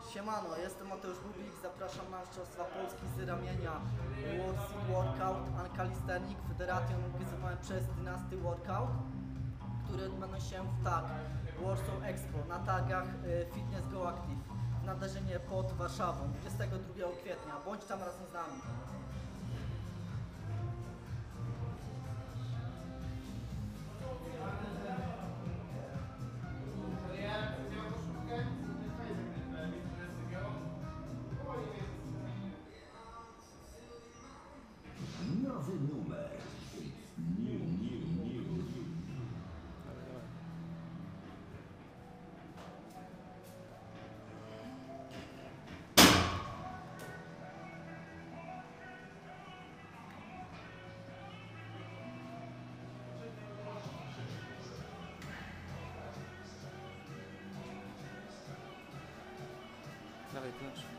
Siemano, jestem Mateusz Bubik, zapraszam na Mistrzostwa Polski z ramienia World Workout and Calisthenics Federation organizowane przez Dynasty Workout, które odbędą się w TAG Warsaw Expo na targach Fitness Go Active w Nadarzynie pod Warszawą 22 kwietnia. Bądź tam razem z nami. Nowy numer. New. Dawaj, klucz.